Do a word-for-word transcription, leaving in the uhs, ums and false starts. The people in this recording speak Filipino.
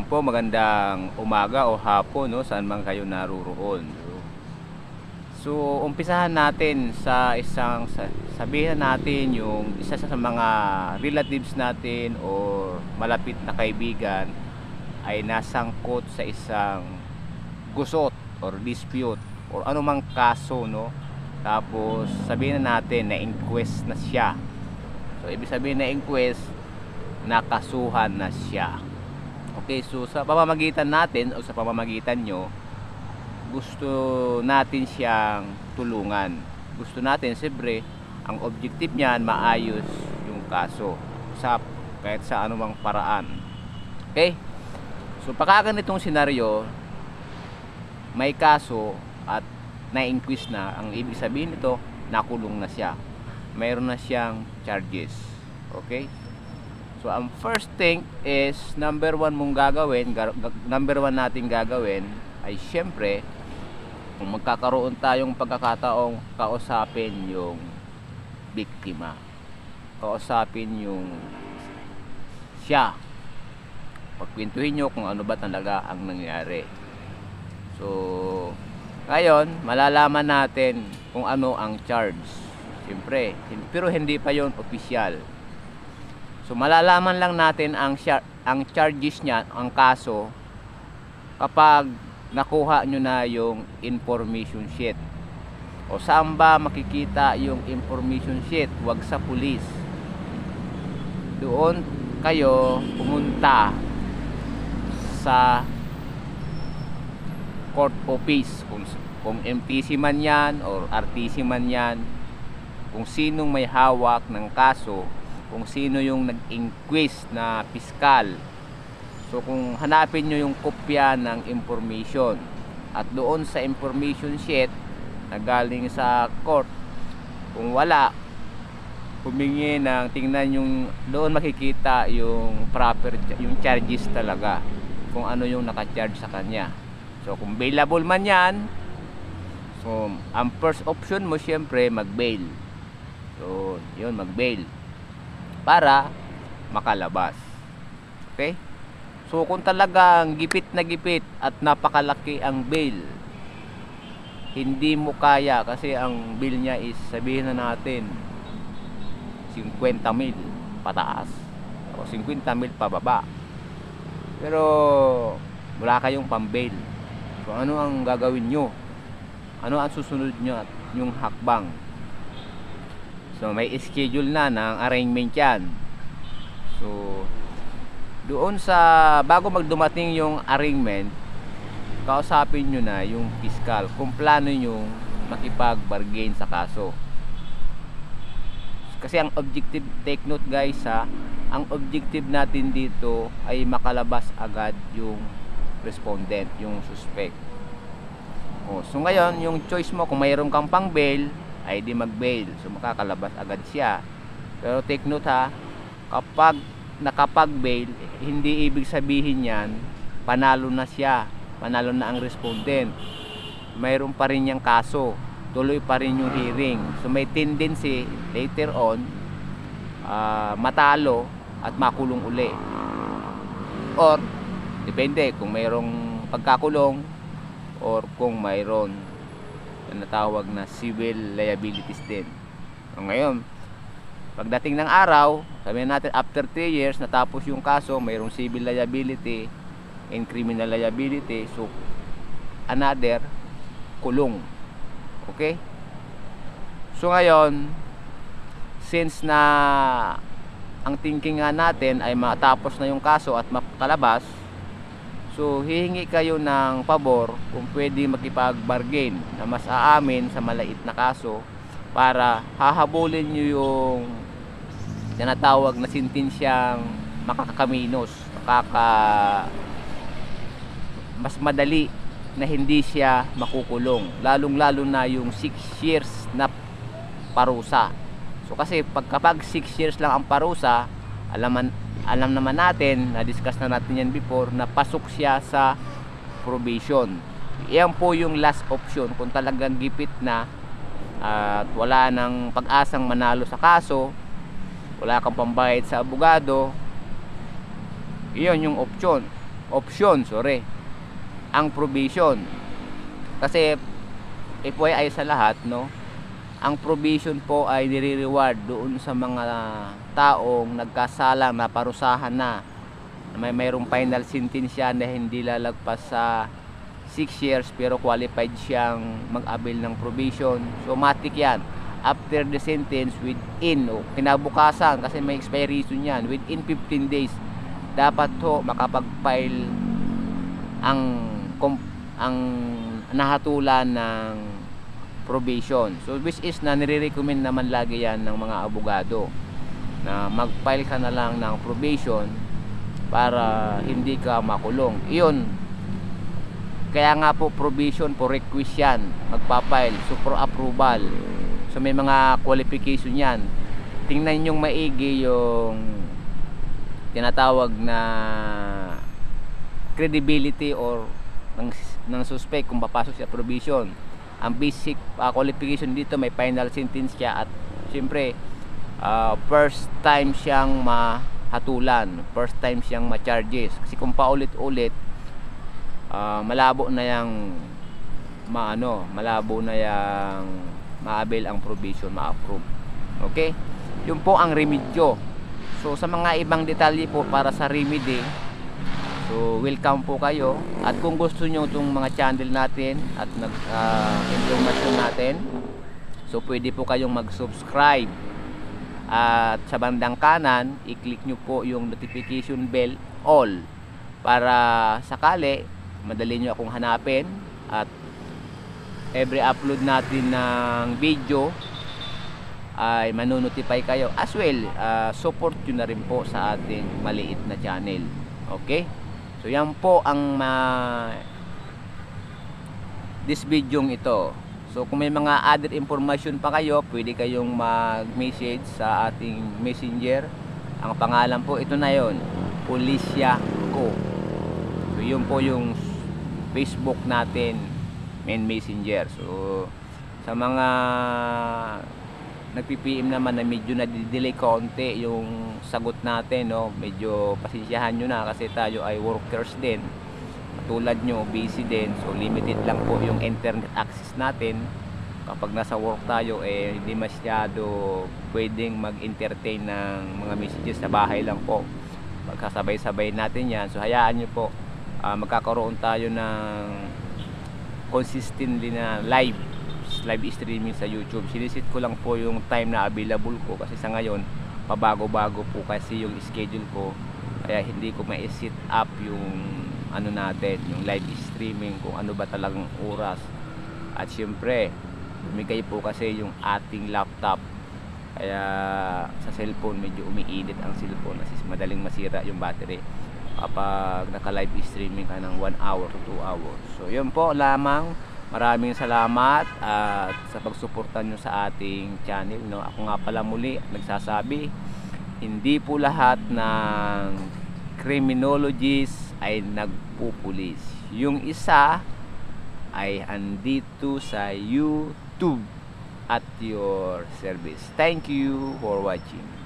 po, magandang umaga o hapon, no, saan man kayo naroroon. So, umpisahan natin sa isang sabihin natin yung isa sa mga relatives natin or malapit na kaibigan ay nasangkot sa isang gusot or dispute or anumang kaso, no. Tapos sabihin na natin na inquest na siya. So, ibig sabihin na inquest, nakasuhan na siya. Okay, so sa pamamagitan natin o sa pamamagitan nyo, gusto natin siyang tulungan. Gusto natin, siyempre, ang objective niyan, maayos yung kaso sa kahit sa anumang paraan. Okay? So, pagkaganitong senaryo, may kaso at na-inquest na, ang ibig sabihin nito, nakulong na siya. Mayroon na siyang charges. Okay? So, ang first thing is, number one mong gagawin, number one natin gagawin, ay syempre, kung magkakaroon tayong pagkakataong kausapin yung biktima. Kausapin yung siya. Pagkwentuhin nyo kung ano ba talaga ang nangyari. So, ngayon, malalaman natin kung ano ang charge. Siyempre, pero hindi pa yon opisyal. So, malalaman lang natin ang, ang charges niya, ang kaso, kapag nakuha nyo na yung information sheet. O saan ba makikita yung information sheet? Huwag sa pulis. Doon kayo pumunta sa court office. Kung, kung M T C man yan or R T C man yan, kung sinong may hawak ng kaso, kung sino yung nag-inquest na piskal. So kung hanapin nyo yung kopya ng information at doon sa information sheet na galing sa court, kung wala, humingi ng tingnan yung doon makikita yung proper yung charges talaga, kung ano yung naka-charge sa kanya. So kung bailable man yan, so ang first option mo syempre mag-bail. So yun, mag-bail para makalabas. Okay? So kung talagang gipit na gipit at napakalaki ang bail, hindi mo kaya kasi ang bail niya is, sabihin na natin fifty mil pataas o fifty mil pababa, pero wala kayong pang-bail. So ano ang gagawin nyo? Ano ang susunod nyo at yung hakbang? So may schedule na ng arraignment yan. So doon sa bago magdumating yung arraignment, kausapin nyo na yung piskal kung plano nyo makipag-bargain sa kaso. Kasi ang objective, take note guys ha, ang objective natin dito ay makalabas agad yung respondent, yung suspect. O, so ngayon, yung choice mo, kung mayroon kang pang bail, ay di mag-bail. So makakalabas agad siya. Pero take note ha, kapag nakapag-bail, hindi ibig sabihin yan panalo na siya, panalo na ang respondent. Mayroon pa rin yung kaso, tuloy pa rin yung hearing. So may tendency later on uh, matalo at makulong uli, or depende kung mayroong pagkakulong or kung mayroon na natawag na civil liabilities din. So, ngayon pagdating ng araw, sabihin natin after three years natapos yung kaso, mayroong civil liability and criminal liability, so another kulong. Okay? So ngayon, since na ang thinking nga natin ay matapos na yung kaso at makalabas, so hihingi kayo ng pabor kung pwede makipag-bargain na mas aamin sa malait na kaso para hahabulin nyo yung tinatawag na sentensyang makakakaminos, makaka mas madali na hindi siya makukulong, lalong lalo na yung six years na parusa. So kasi pag kapag six years lang ang parusa, alam, alam naman natin, na-discuss na natin yan before, na pasok siya sa probation. Iyan po yung last option kung talagang gipit na at wala nang pag-asang manalo sa kaso, wala kang pambayad sa abogado, iyon yung option. option, sorry, ang provision. Kasi F Y I sa lahat, no, ang provision po ay nire-reward doon sa mga taong nagkasalang na parusahan na, may mayroong final sentence siya na hindi lalagpas sa six years pero qualified siyang mag-avail ng provision. So matik yan, after the sentence, within o kinabukasan, kasi may expiration yan, within fifteen days dapat ho makapag-file ang ang nahatulan ng probation. So which is na nire-recommend naman lagi yan ng mga abogado na mag-file ka na lang ng probation para hindi ka makulong. Iyon, kaya nga po provision po request yan, magpa-file, so for approval. So may mga qualification yan. Tingnan yung maigi yung tinatawag na credibility or ng, ng suspect kung papasok sa provision. Ang basic uh, qualification dito, may final sentence siya, at siyempre uh, first time siyang mahatulan, first time siyang ma-charges. Kasi kung paulit-ulit, uh, malabo na yang maano, malabo na yang ma-avail ang provision, ma-approve. Okay? Yun po ang remedyo. So sa mga ibang detalye po para sa remedy, so welcome po kayo. At kung gusto nyo itong mga channel natin at nag uh, information natin, so pwede po kayong mag-subscribe. At sa bandang kanan, i-click nyo po yung notification bell all para sakali madali nyo akong hanapin, at every upload natin ng video ay manonotify kayo. As well, uh, support nyo na rin po sa ating maliit na channel. Okay? So yan po ang uh, this video ito. So kung may mga other information pa kayo, pwede kayong mag-message sa ating messenger. Ang pangalan po ito na yon, Pulisya Ko. So yun po yung Facebook natin, main messenger. So sa mga nagpi-P M naman na medyo na-delay konti yung sagot natin, no, medyo pasensyahan nyo na kasi tayo ay workers din, tulad nyo, busy din. So limited lang po yung internet access natin. Kapag nasa work tayo, eh hindi masyado pwedeng mag-entertain ng mga messages, sa bahay lang po, magkasabay-sabay natin yan. So hayaan nyo po, uh, magkakaroon tayo ng consistently na live live streaming sa YouTube. Sinisit ko lang po yung time na available ko, kasi sa ngayon pabago-bago po kasi yung schedule ko, kaya hindi ko ma-set up yung ano natin, yung live streaming kung ano ba talagang oras. At syempre umigay po kasi yung ating laptop, kaya sa cellphone medyo umiinit ang cellphone, kasi madaling masira yung battery kapag naka-live streaming ka ng one hour to two hours. So yun po lamang. Maraming salamat at sa pagsuporta nyo sa ating channel, no. Ako nga pala muli nagsasabi, hindi po lahat ng criminologists ay nagpupulis. Yung isa ay andito sa YouTube at your service. Thank you for watching.